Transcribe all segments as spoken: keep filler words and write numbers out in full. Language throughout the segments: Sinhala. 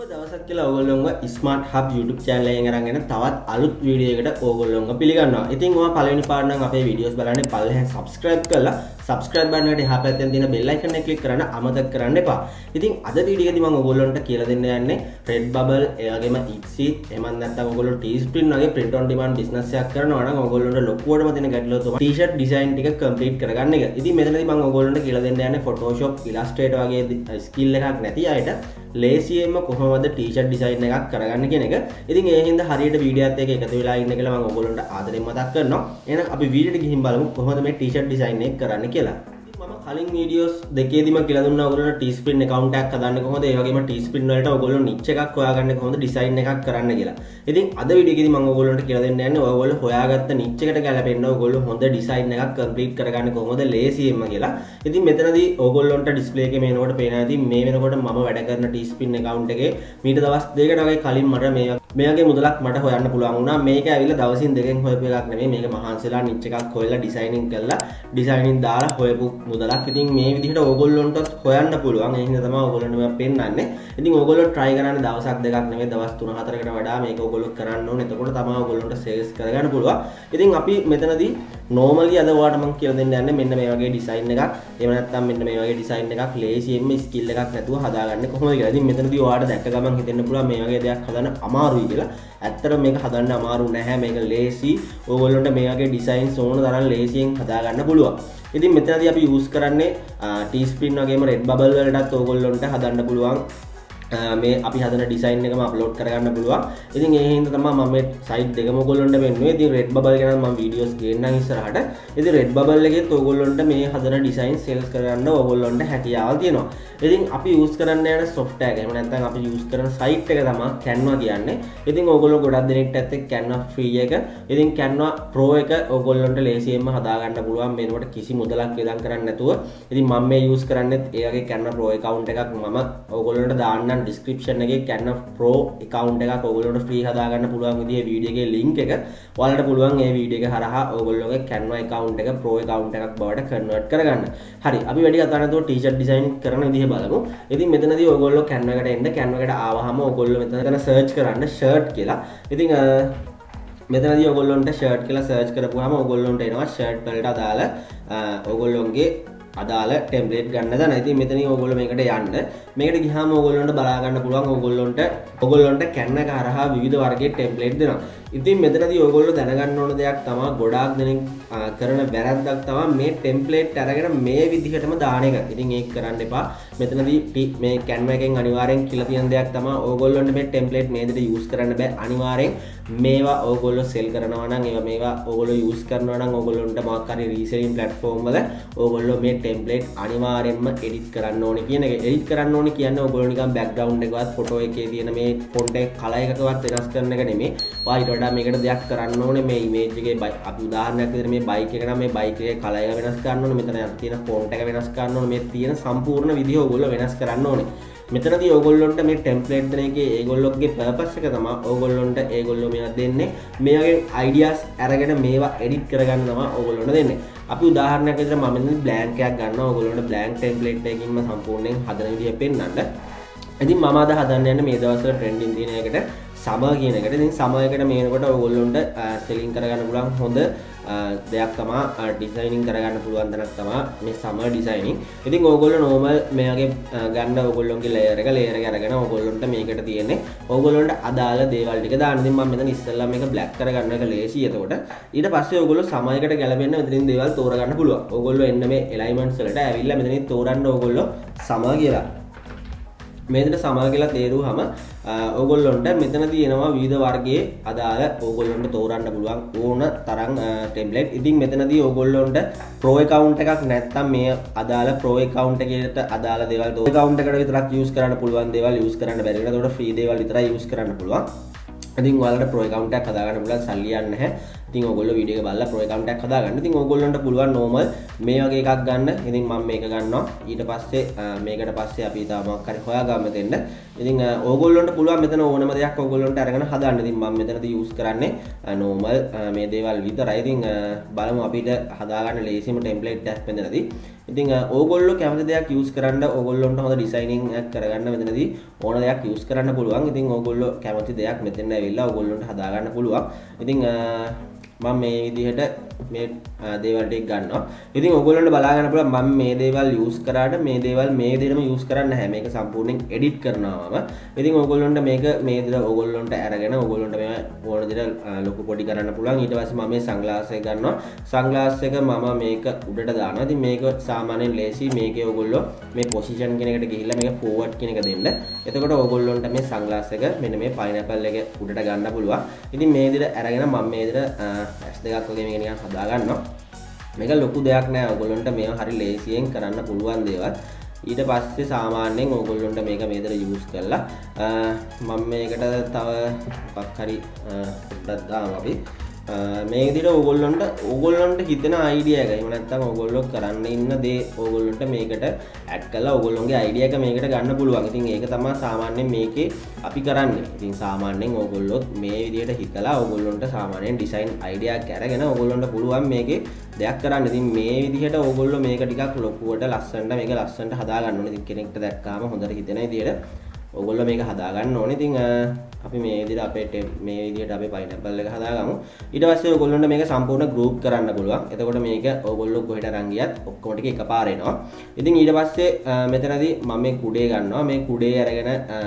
සුබ දවසක් කියලා ඕගොල්ලෝන්ව ස්මාර්ට් හබ් YouTube channel එකෙන් අරගෙන තවත් අලුත් වීඩියෝ එකකට ඕගොල්ලෝන්ව පිළිගන්නවා. ඉතින් ඔයා පළවෙනි පාර නම් අපේ වීඩියෝස් බලන්නේ පල්ලෙහෙන් subscribe කරලා subscribe button එකට එහා පැත්තෙන් තියෙන bell icon එක click කරන්න අමතක කරන්න එපා. ඉතින් අද වීඩියෝ එකේදී මම ඕගොල්ලන්ට කියලා දෙන්න යන්නේ Redbubble ඒ වගේම Etsy එහෙම නැත්නම් ඕගොල්ලෝ Teespring වගේ print on demand business එකක් කරනවා නම් ඕගොල්ලන්ට ලොකුවටම තියෙන ගැටලුව තමයි t-shirt design ටික complete කරගන්න එක. ඉතින් මෙතනදී මම ඕගොල්ලන්ට කියලා දෙන්න යන්නේ Photoshop, Illustrator වගේ skill එකක් නැති අයට ලේසියෙන්ම කොහොමද t-shirt design එකක් කරගන්න කියන එක. ඉතින් ඒ හින්දා හරියට වීඩියෝ එකත් එක්ක එකතු වෙලා ඉන්න කියලා මම ඔයගොල්ලන්ට ආදරෙන් මතක් කරනවා. එහෙනම් අපි වීඩියෝ එකට ගිහින් බලමු කොහොමද මේ t-shirt design එක කරන්න කියලා. මම කලින් වීඩියෝස් දෙකේදීම කියලා දුන්නා ඔයගොල්ලන්ට Teespring account එකක් හදන්න කොහොමද ඒ වගේම Teespring වලට ඔයගොල්ලෝ niche එකක් හොයාගන්න කොහොමද design එකක් කරන්න කියලා. ඉතින් අද වීඩියෝ එකේදී මම ඔයගොල්ලන්ට කියලා දෙන්න යන්නේ ඔයගොල්ලෝ හොයාගත්ත niche එකට ගැලපෙන්න ඔයගොල්ලෝ හොඳ design එකක් complete කරගන්න කොහොමද ලේසියෙන්ම කියලා. ඉතින් මෙතනදී ඔයගොල්ලන්ට display එකේ මේනකොට පේනවා ඇති මේ වෙනකොට මම වැඩ කරන Teespring account එකේ මීට දවස් දෙකකට වගේ කලින් මට මේ මේගේ මුදලක් මට හොයන්න පුළුවන් වුණා. මේක ඇවිල්ලා දවසින් දෙකෙන් හොයපු එකක් නෙමෙයි. මේක මහන්සිලා niche එකක් හොයලා designing කරලා designing දාලා හොයපු මුදලක්. ඉතින් මේ විදිහට ඕගොල්ලොන්ටත් හොයන්න පුළුවන්. ඒ හින්දා තමයි ඕගොල්ලන්ට මම පෙන්නන්නේ. ඉතින් ඕගොල්ලෝ try කරන්න දවසක් දෙකක් නෙමෙයි දවස් තුන හතරකට වඩා මේක ඕගොල්ලෝ කරන්න ඕනේ. එතකොට තමයි ඕගොල්ලන්ට sales කරගන්න පුළුවන්. ඉතින් අපි මෙතනදී normally අද ඔයාලට මම කියලා දෙන්න යන්නේ මෙන්න මේ වගේ design එකක්. එහෙම නැත්නම් මෙන්න මේ වගේ design එකක් ලේසියෙන්ම skill එකක් නැතුව හදාගන්න කොහොමද කියලා. ඉතින් මෙතනදී ඔයාලට දැක්ක ගමන් හිතෙන්න පුළුවන් මේ වගේ දෙයක් හදන්න අමාරුයි කියලා. ඇත්තටම මේක හදන්න අමාරු නැහැ. මේක ලේසි. ඕගොල්ලොන්ට මේ වගේ designs ඕන තරම් ලේසියෙන් හදාගන්න පුළුවන්. ඉතින් මෙතනදී අපි use කරන්නේ Teespring වගේම Redbubble වලටත් ඕගොල්ලොන්ට හදන්න පුළුවන්. මේ අපි හදන ඩිසයින් එකම අප්ලෝඩ් කරගන්න පුළුවන්. ඉතින් ඒ හින්දා තමයි මම මේ සයිට් දෙකම ඔයගොල්ලන්ට පෙන්නුවේ. ඉතින් Redbubble ගැන මම වීඩියෝස් ගේන්නම් ඉස්සරහට. ඉතින් Redbubble එකෙත් ඔයගොල්ලන්ට මේ හදන ඩිසයින් සෙල්ස් කරගන්න ඔයගොල්ලන්ට හැකියාව තියෙනවා. ඉතින් අපි යූස් කරන්න යන software එක එහෙම නැත්නම් අපි යූස් කරන සයිට් එක තමයි Canva කියන්නේ. ඉතින් ඔයගොල්ලෝ ගොඩක් දෙනෙක්ට ඇත්තේ Canva free එක. ඉතින් Canva Pro එක ඔයගොල්ලන්ට ලේසියෙන්ම හදා ගන්න පුළුවන් මේකට කිසි මුදලක් වියදම් කරන්න නැතුව. ඉතින් මම මේ යූස් කරන්නේත් ඒ වගේ Canva Pro account එකක් මම ඔයගොල්ලන්ට දාන්නම් description එකේ Canva Pro account එකක් ඔයගොල්ලන්ට free හදා ගන්න පුළුවන් විදිහේ වීඩියෝ එකේ link එක ඔයාලට පුළුවන් මේ වීඩියෝ එක හරහා ඔයගොල්ලෝගේ Canva account එක Pro account එකක් බවට convert කරගන්න. හරි අපි වැඩි කතා නැතුව t-shirt design කරන විදිහ බලමු. ඉතින් මෙතනදී ඔයගොල්ලෝ Canva එකට එන්න Canva එකට ආවහම ඔයගොල්ලෝ මෙතන search කරන්න shirt කියලා. ඉතින් මෙතනදී ඔයගොල්ලන්ට shirt කියලා search කරපුවාම ඔයගොල්ලන්ට එනවා shirt වලට අදාළ ඔයගොල්ලෝගේ අදාළ ටෙම්ප්ලේට් ගන්න දාන. ඉතින් මෙතනින් ඕගොල්ලෝ මේකට යන්න. මේකට ගියාම ඕගොල්ලන්ට බලා ගන්න පුළුවන් ඕගොල්ලන්ට ඕගොල්ලන්ට Canva එක හරහා විවිධ වර්ගයේ ටෙම්ප්ලේට් දෙනවා. ඉතින් මෙතනදී ඕගොල්ලෝ දැනගන්න ඕන දෙයක් තමයි ගොඩාක් දෙනෙක් කරන වැරද්දක් තමයි මේ ටෙම්ප්ලේට් අරගෙන මේ විදිහටම දාන එක. ඉතින් ඒක කරන්න එපා. මෙතනදී මේ Canva එකෙන් අනිවාර්යෙන් කියලා තියෙන දෙයක් තමයි ඕගොල්ලන්ට මේ ටෙම්ප්ලේට් මේ විදිහට යූස් කරන්න බෑ. අනිවාර්යෙන් මේවා ඕගොල්ලෝ සෙල් කරනවා නම් ඒවා මේවා ඕගොල්ලෝ යූස් කරනවා නම් ඕගොල්ලොන්ට මොකක් හරි රීසෙලින් ප්ලැට්ෆෝම් වල ඕගොල්ලෝ මේ ටෙම්ප්ලේට් අනිවාර්යෙන්ම එඩිට් කරන්න ඕනේ කියන එක. එඩිට් කරන්න ඕනේ කියන්නේ ඔයගොල්ලෝ නිකන් බෑග්ග්‍රවුන්ඩ් එකවත් ෆොටෝ එකේ තියෙන මේ ෆොන්ට් එක කලර් එකකවත් වෙනස් කරන එක නෙමෙයි. ඔයාලට වඩා මේකට දෙයක් කරන්න ඕනේ. මේ ඉමේජ් එකේ අපි උදාහරණයක් විදිහට මේ බයික් එක නම් මේ බයික් එකේ කලර් එක වෙනස් කරන්න ඕනේ. මෙතන තියෙන ෆොන්ට් එක වෙනස් කරන්න ඕනේ. මේ තියෙන සම්පූර්ණ විදිහ ඔයගොල්ලෝ වෙනස් කරන්න ඕනේ. මෙතනදී ඔයගොල්ලන්ට මේ ටෙම්ප්ලේට් දෙන එකේ ඒගොල්ලෝගේ පර්පස් එක තමයි ඔයගොල්ලන්ට ඒගොල්ලෝ මේවා දෙන්නේ මේ වගේ අයිඩියාස් අරගෙන මේවා එඩිට් කරගන්න තමයි ඔයගොල්ලන්ට දෙන්නේ. අපි උදාහරණයක් විදිහට මම මෙතන බ්ලැන්ක් එකක් ගන්නවා. ඔයගොල්ලන්ට බ්ලැන්ක් ටෙම්ප්ලේට් එකකින්ම සම්පූර්ණයෙන් හදන විදිහ පෙන්නන්න. ඉතින් මම අද හදන්න යන්නේ මේ දවස්වල ට්‍රෙන්ඩින් තියෙන එකට සමර් කියන එකට. ඉතින් සමර් එකට මේනකොට ඔයගොල්ලන්ට සෙලින් කරගන්න පුළුවන් හොඳ දෙයක් තමයි ඩිසයිනින් කරගන්න පුළුවන් තැනක් තමයි මේ සමර් ඩිසයිනින්. ඉතින් ඕගොල්ලෝ normal මේ වගේ ගන්න ඕගොල්ලෝගේ layer එක layer එක අරගෙන ඕගොල්ලන්ට මේකට තියෙන්නේ ඕගොල්ලන්ට අදාළ දේවල් ටික දාන්න. ඉතින් මම මෙතන ඉස්සෙල්ලා මේක black කරගන්න එක ලේසියි. එතකොට ඊට පස්සේ ඕගොල්ලෝ සමර් එකට ගැලපෙන්න මෙතනින් දේවල් තෝරගන්න පුළුවන්. ඕගොල්ලෝ එන්න මේ alignments වලට ඇවිල්ලා මෙතනින් තෝරන්න ඕගොල්ලෝ සමර් කියලා. මේකට සමර් කියලා තේරුවහම ඕගොල්ලොන්ට මෙතන තියෙනවා විවිධ වර්ගයේ අදාළ ඕගොල්ලොන්ට තෝරන්න පුළුවන් ඕන තරම් ටෙම්ප්ලේට්. ඉතින් මෙතනදී ඕගොල්ලොන්ට Pro account එකක් නැත්නම් මේ අදාළ Pro account එකකට අදාළ දේවල් Pro account එකට විතරක් use කරන්න පුළුවන් දේවල් use කරන්න බැරි වෙනවා. ඒකට free දේවල් විතරයි use කරන්න පුළුවන්. ඉතින් ඔයාලට pro account එකක් හදාගන්න පුළුවන් සල්ලි යන්නේ නැහැ. ඉතින් ඔයගොල්ලෝ වීඩියෝ එක බලලා pro account එකක් හදාගන්න. ඉතින් ඔයගොල්ලන්ට පුළුවන් normal මේ වගේ එකක් ගන්න. ඉතින් මම මේක ගන්නවා. ඊට පස්සේ මේකට පස්සේ අපි තව මොකක් හරි හොයාගන්න දෙන්න. ඉතින් ඔයගොල්ලන්ට පුළුවන් මෙතන ඕනම දෙයක් ඔයගොල්ලන්ට අරගෙන හදාන්න. ඉතින් මම මෙතනදී use කරන්නේ normal මේ දේවල් විතරයි. ඉතින් බලමු අපිට හදාගන්න ලේසිම template එකක් මෙතනදී. ඉතින් ඕගොල්ලෝ කැමති දෙයක් use කරන්න ඕගොල්ලොන්ට හොඳ designing එකක් කරගන්න මෙතනදී ඕන දෙයක් use කරන්න පුළුවන්. ඉතින් ඕගොල්ලෝ කැමති දෙයක් මෙතන ඇවිල්ලා ඕගොල්ලොන්ට හදාගන්න පුළුවන්. ඉතින් මම මේ විදිහට මේ දේවල් ටික ගන්නවා. ඉතින් ඕගොල්ලන්ට බලා ගන්න පුළුවන් මම මේ දේවල් use කරාට මේ දේවල් මේ විදිහටම use කරන්නේ නැහැ. මේක සම්පූර්ණයෙන් edit කරනවා මම. ඉතින් ඕගොල්ලන්ට මේක මේ විදිහට ඕගොල්ලන්ට අරගෙන ඕගොල්ලන්ට මේ ඕන විදිහට ලොකු පොඩි කරන්න පුළුවන්. ඊට පස්සේ මම මේ sunglass එක ගන්නවා. sunglass එක මම මේක උඩට දානවා. ඉතින් මේක සාමාන්‍යයෙන් ලේසි. මේකේ ඕගොල්ලෝ මේ position කියන එකට ගිහිල්ලා මේක forward කියන එක දෙන්න. එතකොට ඕගොල්ලන්ට මේ sunglass එක මෙන්න මේ pineapple එක උඩට ගන්න පුළුවන්. ඉතින් මේ විදිහට අරගෙන මම මේ විදිහට ඇස් දෙකක් වගේ මේක නිකන් හදා ගන්නවා. මේක ලොකු දෙයක් නෑ. ඔයගොල්ලන්ට මේව හරි ලේසියෙන් කරන්න පුළුවන් දේවල්. ඊට පස්සේ සාමාන්‍යයෙන් ඔයගොල්ලන්ට මේක මේ විදිහට යූස් කරලා මම මේකට තව මොකක් හරි පොඩ්ඩක් දාමු අපි. මේ විදිහට ඕගොල්ලන්ට ඕගොල්ලන්ට හිතෙන අයිඩියා එක එහෙම නැත්නම් ඕගොල්ලෝ කරන්න ඉන්න දේ ඕගොල්ලන්ට මේකට ඇඩ් කරලා ඕගොල්ලෝගේ අයිඩියා එක මේකට ගන්න පුළුවන්. ඉතින් ඒක තමයි සාමාන්‍යයෙන් මේකේ අපි කරන්නේ. ඉතින් සාමාන්‍යයෙන් ඕගොල්ලොත් මේ විදිහට හිතලා ඕගොල්ලන්ට සාමාන්‍යයෙන් ඩිසයින් අයිඩියා එකක් අරගෙන ඕගොල්ලන්ට පුළුවන් මේකේ දෙයක් කරන්න. ඉතින් මේ විදිහට ඕගොල්ලෝ මේක ටිකක් ලොකුවට ලස්සනට මේක ලස්සනට හදා ගන්න ඕනේ. ඉතින් කෙනෙක්ට දැක්කාම හොඳට හිතෙන විදිහට ඕගොල්ලෝ මේක හදා ගන්න ඕනේ. ඉතින් අපි මේ විදිහට අපේ මේ විදිහට අපේ pineapple එක හදාගමු. ඊට පස්සේ ඕගොල්ලන්ට මේක සම්පූර්ණ group කරන්න පුළුවන්. එතකොට මේක ඕගොල්ලෝ කොහෙට අරන් ගියත් ඔක්කොම ටික එකපාර එනවා. ඉතින් ඊට පස්සේ මෙතනදී මම මේ කුඩේ ගන්නවා. මේ කුඩේ අරගෙන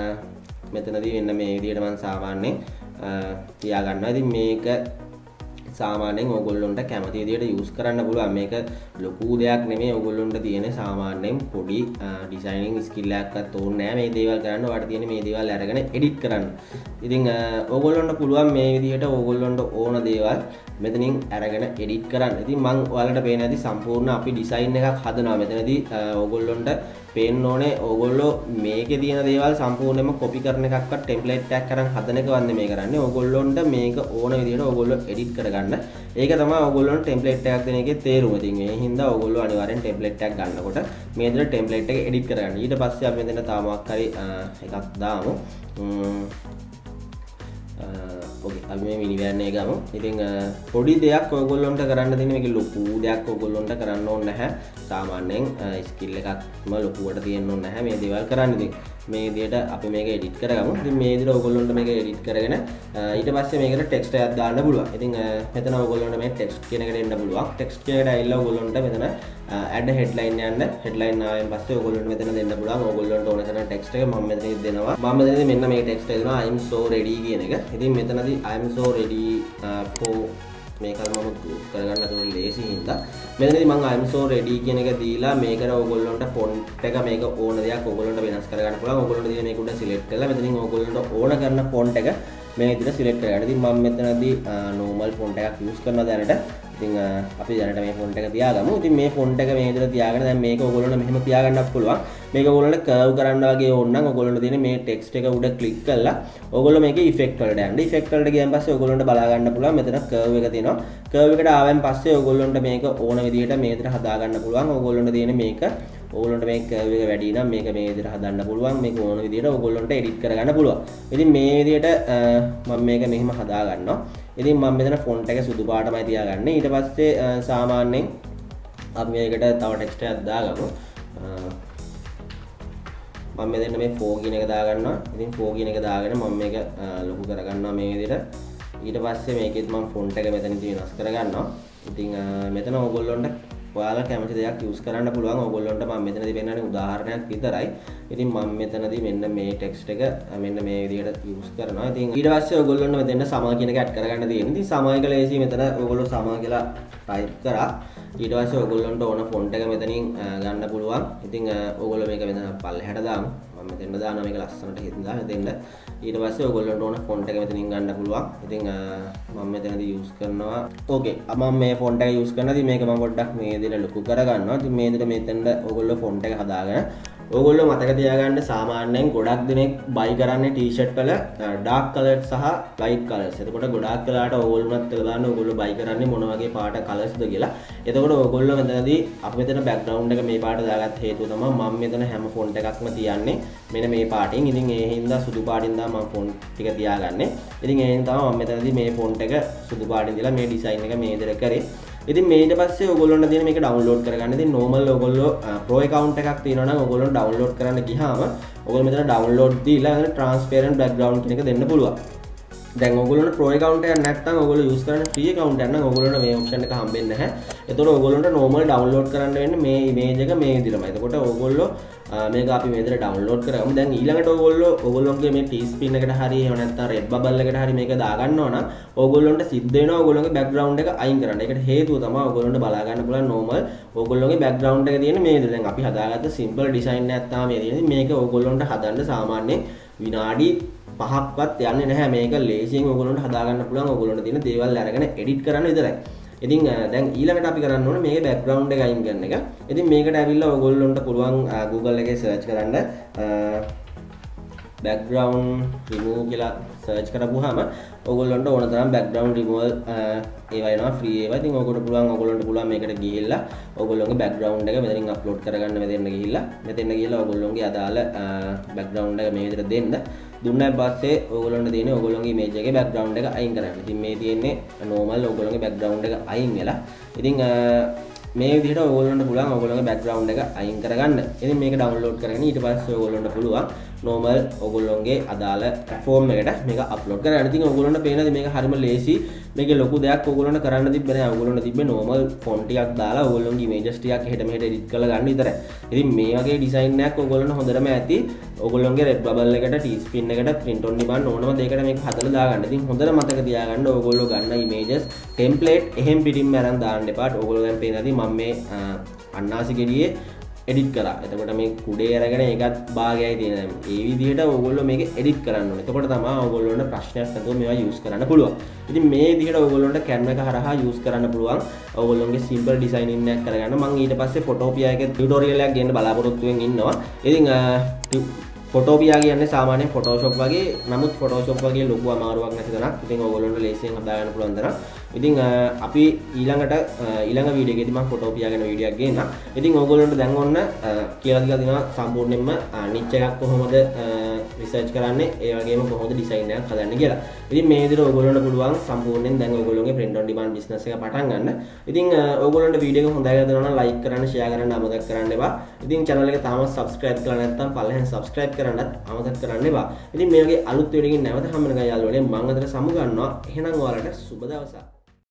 මෙතනදී වෙන්න මේ විදිහට මම සාමාන්‍යයෙන් තියා ගන්නවා. ඉතින් මේක සාමාන්‍යයෙන් ඕගොල්ලොන්ට කැමති විදිහට use කරන්න පුළුවන්. මේක ලොකු දෙයක් නෙමෙයි. ඕගොල්ලොන්ට තියෙන සාමාන්‍යයෙන් පොඩි ඩිසයිනින් ස්කිල් එකක්වත් ඕනේ නැහැ මේ දේවල් කරන්න. ඔයාලට තියෙන මේ දේවල් අරගෙන edit කරන්න. ඉතින් ඕගොල්ලොන්ට පුළුවන් මේ විදිහට ඕගොල්ලොන්ට ඕන දේවල් මෙතනින් අරගෙන edit කරන්න. ඉතින් මම ඔයාලට පේන ඇති සම්පූර්ණ අපි ඩිසයින් එකක් හදනවා. මෙතනදී ඕගොල්ලොන්ට පේන්න ඕනේ ඕගොල්ලෝ මේකේ තියෙන දේවල් සම්පූර්ණයෙන්ම copy කරන එකක්වත් template එකක් කරන් හදන එක වන්නේ මේ කරන්නේ. ඕගොල්ලොන්ට මේක ඕන විදිහට ඕගොල්ලෝ edit කරගන්න. ඒක තමයි ඕගොල්ලොන්ට template එකක් දෙන එකේ තේරුම. ඉතින් මේ හින්දා ඕගොල්ලෝ අනිවාර්යෙන් template එකක් ගන්නකොට මේ විදිහට template එක edit කරගන්න. ඊට පස්සේ අපි මෙතන තව මොකක් හරි එකක් දාමු. ඕකේ අපි මේ මිනි වෑන් එක ගමු. ඉතින් පොඩි දෙයක් ඔයගොල්ලන්ට කරන්න තියෙන මේක ලොකු දෙයක් ඔයගොල්ලන්ට කරන්න ඕනේ නැහැ. සාමාන්‍යයෙන් ස්කිල් එකක්ම ලොකුවට තියෙන්න ඕනේ නැහැ මේ දේවල් කරන්න. ඉතින් මේ විදිහට අපි මේක එඩිට් කරගමු. ඉතින් මේ විදිහට ඔයගොල්ලන්ට මේක එඩිට් කරගෙන ඊට පස්සේ මේකට ටෙක්ස්ට් එකක් දාන්න පුළුවන්. ඉතින් මෙතන ඔයගොල්ලන්ට මේ ටෙක්ස්ට් කියන එකට එන්න පුළුවන්. ටෙක්ස්ට් කියන එකට ඇවිල්ලා ඔයගොල්ලන්ට මෙතන add headline යන්න. headline ආවෙන් පස්සේ ඔයගොල්ලන්ට මෙතන දෙන්න පුළුවන්. ඔයගොල්ලන්ට ඕන තරම් ටෙක්ස්ට් එක මම මෙතන දෙනවා. මම මෙතනදී මෙන්න මේ ටෙක්ස්ට් එක දෙනවා I'm so ready කියන එක. ඉතින් මෙතනදී I'm so ready for මේක මම ගෲප් කරගන්න තුන ලේසි හින්දා මෙතනදී මම I'm so ready කියන එක දීලා මේකට ඕගොල්ලන්ට ෆොන්ට් එක මේක ඕන දෙයක් ඕගොල්ලන්ට වෙනස් කරගන්න පුළුවන්. ඕගොල්ලන්ට තියෙන මේක උඩ සිලෙක්ට් කරලා මෙතනින් ඕගොල්ලන්ට ඕන කරන ෆොන්ට් එක මේ විදිහට සිලෙක්ට් කරගන්න. ඉතින් මම මෙතනදී normal ෆොන්ට් එකක් යූස් කරනවා දැනට. ඉතින් අපි දැනට මේ ෆොන්ට් එක තියාගමු. ඉතින් මේ ෆොන්ට් එක මේ විදිහට තියාගෙන දැන් මේක ඕගොල්ලන්ට මෙහෙම තියාගන්නත් පුළුවන්. මේක ඕගොල්ලන්ට කර්ව් කරන්න වගේ ඕන නම් ඕගොල්ලන්ට තියෙන මේ ටෙක්ස්ට් එක උඩ ක්ලික් කරලා ඕගොල්ලෝ මේකේ ඉෆෙක්ට් වලට යන්න. ඉෆෙක්ට් වලට ගියන් පස්සේ ඕගොල්ලන්ට බලා ගන්න පුළුවන් මෙතන කර්ව් එක තියෙනවා. කර්ව් එකට ආවෙන් පස්සේ ඕගොල්ලන්ට මේක ඕන විදිහට මේ විදිහට හදා ගන්න පුළුවන්. ඕගොල්ලන්ට තියෙන මේක ඕගොල්ලන්ට මේ කර්ව් එක වැඩි නම් මේක මේ විදිහට හදන්න පුළුවන්. මේක ඕන විදිහට ඕගොල්ලන්ට එඩිට් කරගන්න පුළුවන්. ඉතින් මේ විදිහට මම මේක මෙහෙම හදා ගන්නවා. ඉතින් මම මෙතන ෆොන්ට් එක සුදු පාටමයි තියාගන්නේ. ඊට පස්සේ සාමාන්‍යයෙන් අපි මේකට තව ටෙක්ස්ට් එකක් දාගමු. මම මෙතන මේ four කියන එක දාගන්නවා. ඉතින් four කියන එක දාගෙන මම මේක ලොකු කරගන්නවා මේ විදිහට. ඊට පස්සේ මේකෙත් මම ෆොන්ට් එක මෙතනදී වෙනස් කරගන්නවා. ඉතින් මෙතන ඕගොල්ලන්ට ඔයාලා කැමති දෙයක් යූස් කරන්න පුළුවන්. ඕගොල්ලන්ට මම මෙතනදී පෙන්නන්නේ උදාහරණයක් විතරයි. ඉතින් මම මෙතනදී මෙන්න මේ ටෙක්ස්ට් එක මෙන්න මේ විදිහට යූස් කරනවා. ඉතින් ඊට පස්සේ ඕගොල්ලන්ට මෙතන සමා කියන එක ඇඩ් කරගන්න තියෙනවා. ඉතින් සමා එක ලේසි. මෙතන ඕගොල්ලෝ සමා කියලා ටයිප් කරා. ඊට පස්සේ ඕගොල්ලන්ට ඕන ෆොන්ට් එක මෙතනින් ගන්න පුළුවන්. ඉතින් ඕගොල්ලෝ මේක මෙතන පල්ලෙහාට දාමු. මම මෙතෙන්ට දානවා මේක ලස්සනට හින්දා මෙතෙන්ට. ඊට පස්සේ ඕගොල්ලන්ට ඕන ෆොන්ට් එක මෙතනින් ගන්න පුළුවන්. ඉතින් මම මෙතනදී යූස් කරනවා. ඕකේ. මම මේ ෆොන්ට් එක යූස් කරනවා. ඉතින් මේක මම පොඩ්ඩක් මේ විදිහට ලොකු කරගන්නවා. ඉතින් මේ විදිහට මෙතෙන්ට ඕගොල්ලෝ ෆොන්ට් එක හදාගෙන ඕගොල්ලෝ මතක තියාගන්න සාමාන්‍යයෙන් ගොඩක් දෙනෙක් බයි කරන්නේ ටී-ෂර්ට් වල ඩාර්ක් කලර්ස් සහ ලයිට් කලර්ස්. එතකොට ගොඩාක් වෙලාවට ඕගොල්ලෝත් කියලා දාන්න ඕගොල්ලෝ බයි කරන්නේ මොන වගේ පාට කලර්ස්ද කියලා. එතකොට ඕගොල්ලෝ මෙතනදී අපි මෙතන බෑග්ග්‍රවුන්ඩ් එක මේ පාට දාගත්ත හේතුව තමයි මම මෙතන හැම ෆොන්ට් එකක්ම තියන්නේ මෙන්න මේ පාටින්. ඉතින් ඒ හින්දා සුදු පාටින් තමයි මම ෆොන්ට් ටික තියාගන්නේ. ඉතින් ඒ හින්දා තමයි මම මෙතනදී මේ ෆොන්ට් එක සුදු පාටින් දාලා මේ ඩිසයින් එක මේ විදිහට කරේ. ඉතින් මේ ඊට පස්සේ ඕගොල්ලන්ට තියෙන මේක ඩවුන්ලෝඩ් කරගන්න. ඉතින් normal ඕගොල්ලෝ pro account එකක් තියෙනවා නම් ඕගොල්ලෝ ඩවුන්ලෝඩ් කරන්න ගියාම ඕගොල්ලෝ මෙතන ඩවුන්ලෝඩ් දීලා මෙතන transparent background කියන එක දෙන්න පුළුවන්. දැන් ඕගොල්ලන්ට pro account එකක් නැත්නම් ඕගොල්ලෝ use කරන free account එකක් නම් ඕගොල්ලන්ට මේ option එක හම්බෙන්නේ නැහැ. ඒතකොට ඕගොල්ලන්ට normal download කරන්න වෙන්නේ මේ image එක මේ විදිහටමයි. එතකොට ඕගොල්ලෝ මේක අපි මේ විදිහට download කරගමු. දැන් ඊළඟට ඕගොල්ලෝ ඕගොල්ලෝගේ මේ T-spin එකට හරි එහෙම නැත්නම් Redbubble එකට හරි මේක දාගන්නවා නම් ඕගොල්ලන්ට සිද්ධ වෙනවා ඕගොල්ලෝගේ background එක අයින් කරන්න. ඒකට හේතුව තමයි ඕගොල්ලන්ට බලා ගන්න පුළුවන් normal ඕගොල්ලෝගේ background එක තියෙන මේ විදිහට. දැන් අපි හදාගත්ත simple design එකක් තමයි මේ තියෙන්නේ. මේක ඕගොල්ලන්ට හදන්න සාමාන්‍යයෙන් විනාඩි පහක්වත් යන්නේ නැහැ. මේක ලේසියෙන් ඕගොල්ලන්ට හදාගන්න පුළුවන්. ඕගොල්ලන්ට තියෙන දේවල් අරගෙන edit කරන්න විතරයි. ඉතින් දැන් ඊළඟට අපි කරන්න ඕනේ මේකේ background එක අයින් කරන එක. ඉතින් මේකට ඇවිල්ලා ඕගොල්ලන්ට පුළුවන් Google එකේ search කරන්න background remove කියලා search කරපුවාම ඕගොල්ලන්ට ඕන තරම් background removal ඒවා එනවා free ඒවා. ඉතින් ඕගොල්ලන්ට පුළුවන් ඕගොල්ලන්ට පුළුවන් මේකට ගිහිල්ලා ඕගොල්ලෝගේ background එක මෙතනින් upload කරගන්න මෙතෙන් ගිහිල්ලා මෙතෙන් ගිහිල්ලා ඕගොල්ලෝගේ අදාළ background එක මේ විදිහට දෙන්න. දුන්නාට පස්සේ ඕගොල්ලන්ට තියෙන්නේ ඕගොල්ලෝගේ image එකේ background එක අයින් කරන්න. ඉතින් මේ තියෙන්නේ normal ඕගොල්ලෝගේ background එක අයින් වෙලා. ඉතින් මේ විදිහට ඕගොල්ලන්ට පුළුවන් ඕගොල්ලෝගේ background එක අයින් කරගන්න. ඉතින් මේක download කරගෙන ඊට පස්සේ ඕගොල්ලන්ට පුළුවන් normal ඕගොල්ලෝගේ අදාළ form එකට මේක upload කරගන්න. ඉතින් ඕගොල්ලන්ට පේනද මේක හරිම ලේසි. මේකේ ලොකු දෙයක් ඕගොල්ලන්ට කරන්න තිබ්බේ නැහැ. ඕගොල්ලන්ට තිබ්බේ normal font ටිකක් දාලා ඕගොල්ලෝගේ images ටිකක් එහෙට මෙහෙට edit කරලා ගන්න විතරයි. ඉතින් මේ වගේ design එකක් ඕගොල්ලන්ට හොඳටම ඇති. ඕගොල්ලෝගේ Redbubble එකට T-spin එකට print on demand ඕනම දෙයකට මේක හදලා දාගන්න. ඉතින් හොඳට මතක තියාගන්න ඕගොල්ලෝ ගන්න images template එහෙම් පිටින්ම අරන් දාන්න එපා. ඕගොල්ලෝ දැන් පේනදී මම මේ අන්නාසි ගෙඩියේ edit කරා. එතකොට මේ කුඩේ අරගෙන ඒකත් භාගයයි තියෙනවා. ඒ විදිහට ඕගොල්ලෝ මේක edit කරන්න ඕනේ. එතකොට තමයි ඕගොල්ලෝන්ට ප්‍රශ්නයක් නැතුව මේවා use කරන්න පුළුවන්. ඉතින් මේ විදිහට ඕගොල්ලොන්ට Canva එක හරහා use කරන්න පුළුවන්. ඕගොල්ලෝගේ simple designing එකක් කරගන්න. මම ඊට පස්සේ Photopia එකේ tutorial එකක් ගන්න බලාපොරොත්තු වෙමින් ඉන්නවා. ඉතින් Photopia කියන්නේ සාමාන්‍යයෙන් Photoshop වගේ. නමුත් Photoshop වගේ ලොකු අමාරුවක් නැති තරක්. ඉතින් ඕගොල්ලොන්ට ලේසියෙන් හදා ගන්න පුළුවන් තරම්. ඉතින් අපි ඊළඟට ඊළඟ වීඩියෝ එකේදී මම Photopia ගැන වීඩියෝ එකක් ගේන්නම්. ඉතින් ඕගොල්ලන්ට දැන් ඔන්න කියලා දීලා දෙනවා සම්පූර්ණයෙන්ම niche එකක් කොහොමද රිසර්ච් කරන්නේ, ඒ වගේම කොහොමද ඩිසයින් එකක් හදන්නේ කියලා. ඉතින් මේ විදිහට ඕගොල්ලන්ට පුළුවන් සම්පූර්ණයෙන් දැන් ඕගොල්ලෝගේ print on demand business එක පටන් ගන්න. ඉතින් ඕගොල්ලන්ට වීඩියෝ එක හොඳයි කියලා දෙනවා නම් like කරන්න, share කරන්න අමතක කරන්න එපා. ඉතින් channel එක තාමත් subscribe කරලා නැත්නම් පල්ලෙහාන් subscribe කරන්නත් අමතක කරන්න එපා. ඉතින් මේ වගේ අලුත් වීඩියෝ එකකින් නැවත හම්බ වෙනකන් යාළුවනේ මම අතට සමු ගන්නවා. එහෙනම් ඔයාලට සුබ දවසක්.